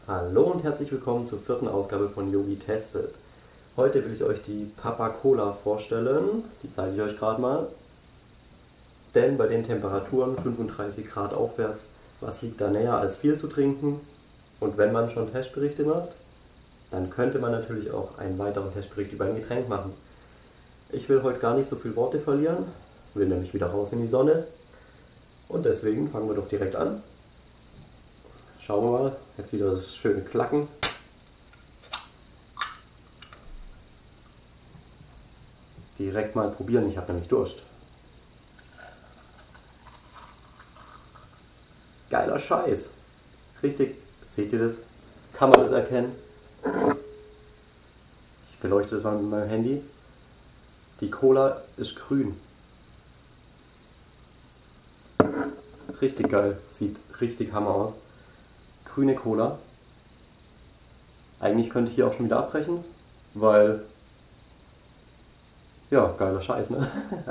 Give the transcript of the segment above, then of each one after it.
Hallo und herzlich willkommen zur vierten Ausgabe von Yogi Testet. Heute will ich euch die Papa Cola vorstellen, die zeige ich euch gerade mal. Denn bei den Temperaturen 35 Grad aufwärts, was liegt da näher als viel zu trinken? Und wenn man schon Testberichte macht, dann könnte man natürlich auch einen weiteren Testbericht über ein Getränk machen. Ich will heute gar nicht so viele Worte verlieren, will nämlich wieder raus in die Sonne. Und deswegen fangen wir doch direkt an. Schauen wir mal, jetzt wieder das schöne Klacken. Direkt mal probieren, ich habe nämlich Durst. Geiler Scheiß. Richtig, seht ihr das? Kann man das erkennen? Ich beleuchte das mal mit meinem Handy. Die Cola ist grün. Richtig geil, sieht richtig hammer aus. Grüne Cola. Eigentlich könnte ich hier auch schon wieder abbrechen, weil, ja, geiler Scheiß, ne?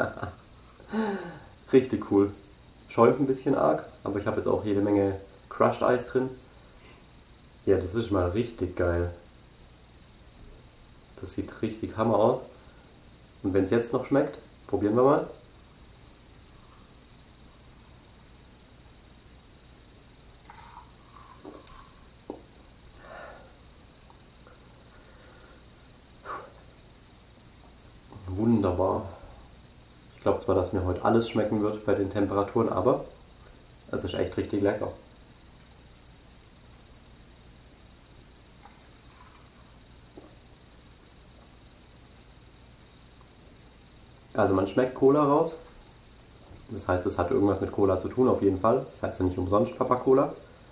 Richtig cool. Schäumt ein bisschen arg, aber ich habe jetzt auch jede Menge Crushed Eis drin. Ja, das ist mal richtig geil. Das sieht richtig hammer aus. Und wenn es jetzt noch schmeckt, probieren wir mal. Wunderbar. Ich glaube zwar, dass mir heute alles schmecken wird bei den Temperaturen, aber es ist echt richtig lecker. Also man schmeckt Cola raus. Das heißt, es hat irgendwas mit Cola zu tun, auf jeden Fall. Das heißt ja nicht umsonst Papa Cola.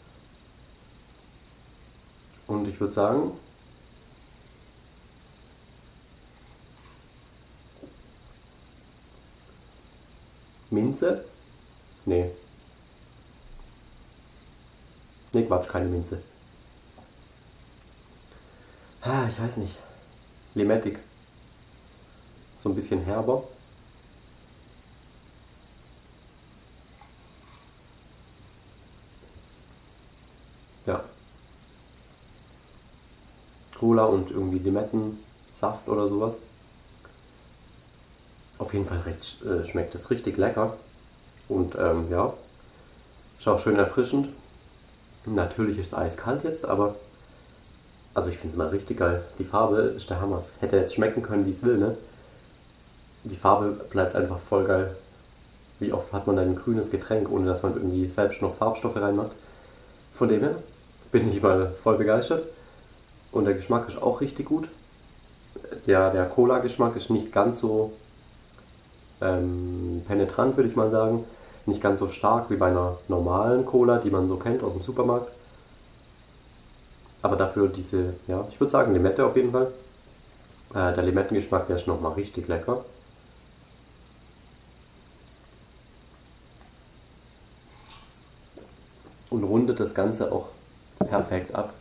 Und ich würde sagen, Minze? Nee. Nee, Quatsch, keine Minze. Ich weiß nicht. Limettig. So ein bisschen herber. Ja. Cola und irgendwie Limettensaft oder sowas. Auf jeden Fall schmeckt es richtig lecker. Und ja, ist auch schön erfrischend. Natürlich ist es eiskalt jetzt, aber also ich finde es mal richtig geil. Die Farbe ist der Hammer. Es hätte jetzt schmecken können, wie es will, ne? Die Farbe bleibt einfach voll geil. Wie oft hat man ein grünes Getränk, ohne dass man irgendwie selbst noch Farbstoffe reinmacht. Von dem her bin ich mal voll begeistert. Und der Geschmack ist auch richtig gut. Der Cola-Geschmack ist nicht ganz so penetrant, würde ich mal sagen. Nicht ganz so stark wie bei einer normalen Cola, die man so kennt aus dem Supermarkt. Aber dafür diese, ja, ich würde sagen Limette auf jeden Fall. Der Limettengeschmack, der ist nochmal richtig lecker. Und rundet das Ganze auch perfekt ab.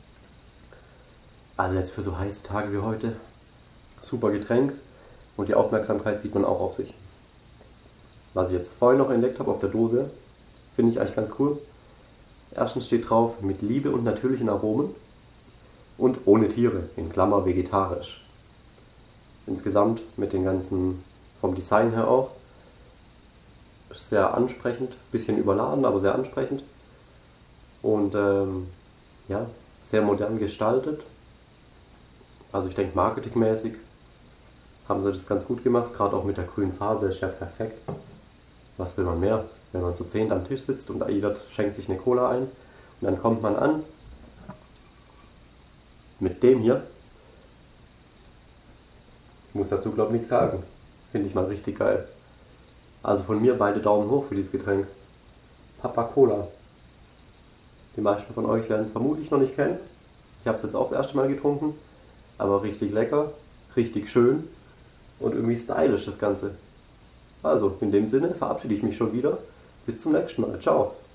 Also jetzt für so heiße Tage wie heute, super Getränk. Und die Aufmerksamkeit sieht man auch auf sich. Was ich jetzt vorhin noch entdeckt habe auf der Dose, finde ich eigentlich ganz cool. Erstens steht drauf, mit Liebe und natürlichen Aromen und ohne Tiere, in Klammer vegetarisch. Insgesamt mit den ganzen, vom Design her auch, sehr ansprechend, bisschen überladen, aber sehr ansprechend. Und ja, sehr modern gestaltet. Also ich denke marketingmäßig haben sie das ganz gut gemacht, gerade auch mit der grünen Farbe, ist ja perfekt. Was will man mehr, wenn man zu 10 am Tisch sitzt und jeder schenkt sich eine Cola ein und dann kommt man an mit dem hier. Ich muss dazu glaube ich nichts sagen, finde ich mal richtig geil. Also von mir beide Daumen hoch für dieses Getränk. Papa Cola. Die meisten von euch werden es vermutlich noch nicht kennen. Ich habe es jetzt auch das erste Mal getrunken, aber richtig lecker, richtig schön. Und irgendwie stylisch das Ganze. Also, in dem Sinne verabschiede ich mich schon wieder. Bis zum nächsten Mal. Ciao.